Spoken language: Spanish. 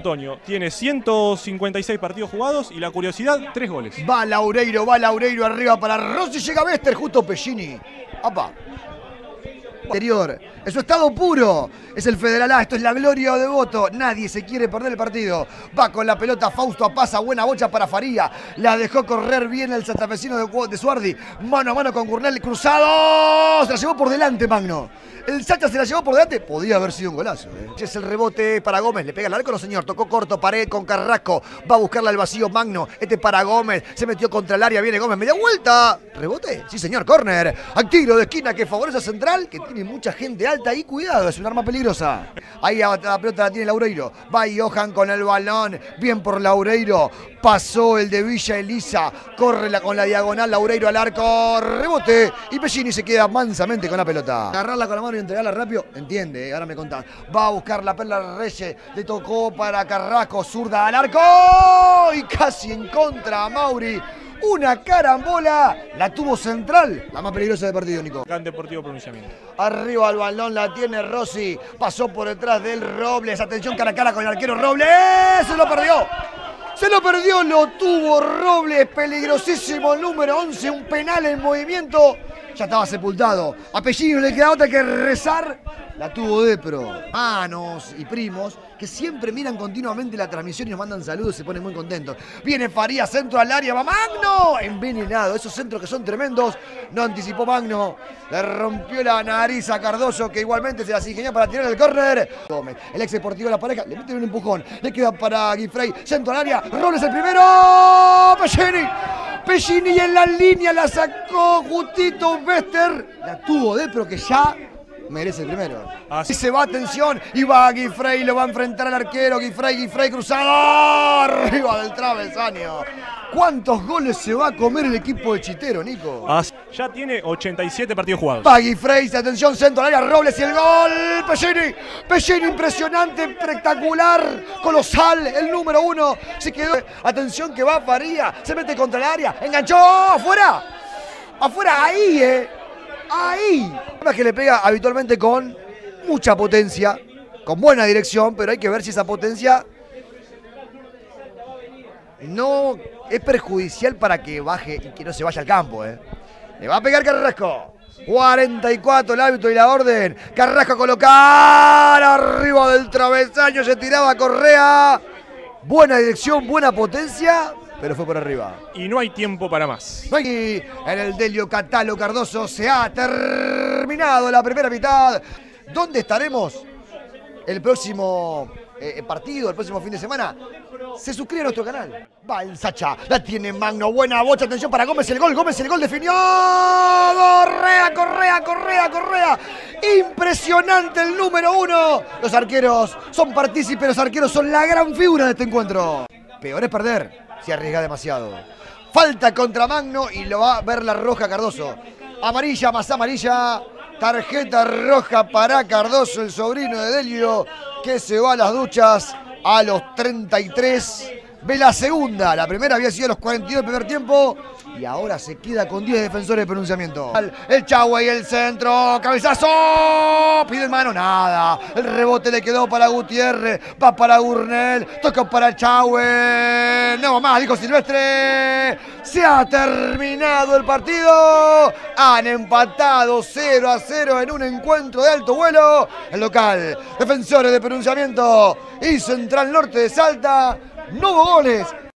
Antonio tiene 156 partidos jugados y la curiosidad, 3 goles. Va Laureiro arriba para Rossi, llega Bester, justo Pellini. ¡Apa! Interior, es su estado puro, es el Federal A, esto es la gloria de Devoto, nadie se quiere perder el partido, va con la pelota Fausto, pasa, buena bocha para Faría, la dejó correr bien el santafesino de Suardi, mano a mano con Gurnel, cruzado, se la llevó por delante Magno. El Sacha se la llevó por delante, podía haber sido un golazo. Es el rebote para Gómez, le pega el arco, no señor, tocó corto, pared con Carrasco, va a buscarla al vacío Magno, para Gómez, se metió contra el área, viene Gómez, media vuelta, rebote, sí señor, córner, al tiro de esquina que favorece a Central, que tiene mucha gente alta y cuidado, es un arma peligrosa. Ahí la pelota la tiene Laureiro, va Johan con el balón, bien por Laureiro, pasó el de Villa Elisa, corre con la diagonal, Laureiro al arco, rebote, y Pellini se queda mansamente con la pelota. Agarrarla con la mano y entregarla rápido, entiende, ahora me contás. Va a buscar la Perla Reyes, le tocó para Carrasco, zurda al arco, y casi en contra a Mauri. Una carambola, la tuvo Central, la más peligrosa del partido, Nico. Gran Deportivo Pronunciamiento. Arriba el balón la tiene Rossi, pasó por detrás del Robles, atención cara a cara con el arquero Robles, se lo perdió. Se lo perdió, lo tuvo Robles, peligrosísimo el número 11, un penal en movimiento. Ya estaba sepultado. A Pellini no le queda otra que rezar. La tuvo Depro. Manos y primos que siempre miran continuamente la transmisión y nos mandan saludos y se ponen muy contentos. Viene Faría, centro al área, va Magno. Envenenado, esos centros que son tremendos. No anticipó Magno. Le rompió la nariz a Cardoso, que igualmente se las ingenió para tirar el córner. Gómez, el ex deportivo de la pareja, le mete un empujón. Le queda para Guifrey, centro al área. Robles el primero. Pellini y en la línea la sacó justito Bester. La tuvo Depro que ya merece el primero. Así se va, atención, y va Guifrey, lo va a enfrentar al arquero, Guifrey cruzado, arriba del travesaño. ¿Cuántos goles se va a comer el equipo de Chitero, Nico? Ya tiene 87 partidos jugados. Va Guifrey, atención, centro al área, Robles y el gol. Pellini impresionante, espectacular, colosal, el número 1. Se quedó, atención que va Faría, se mete contra el área, enganchó, afuera, ahí, ahí. Una que le pega habitualmente con mucha potencia, con buena dirección, pero hay que ver si esa potencia no es perjudicial para que baje y que no se vaya al campo. Le va a pegar Carrasco. 44 el árbitro y la orden. Carrasco a colocar arriba del travesaño, se tiraba Correa. Buena dirección, buena potencia, pero fue por arriba. Y no hay tiempo para más. Aquí en el Delio Catalo Cardoso se ha terminado la primera mitad. ¿Dónde estaremos el próximo partido, el próximo fin de semana? Se suscribe a nuestro canal. Va el Sacha, la tiene Magno, buena bocha, atención para Gómez, el gol definió. Correa. Impresionante el número 1. Los arqueros son partícipes, los arqueros son la gran figura de este encuentro. Peor es perder si arriesga demasiado. Falta contra Magno y lo va a ver la roja Cardoso. Amarilla más amarilla. Tarjeta roja para Cardoso, el sobrino de Delio, que se va a las duchas a los 33. Ve la segunda. La primera había sido a los 42 del primer tiempo. Y ahora se queda con 10 defensores de pronunciamiento. El Chahue y el centro. Cabezazo. Pide mano. Nada. El rebote le quedó para Gutiérrez. Va para Gurnel. Toca para el Chahue. No más, dijo Silvestre. Se ha terminado el partido. Han empatado 0-0 en un encuentro de alto vuelo. El local. Defensores de pronunciamiento y Central Norte de Salta. No hubo goles.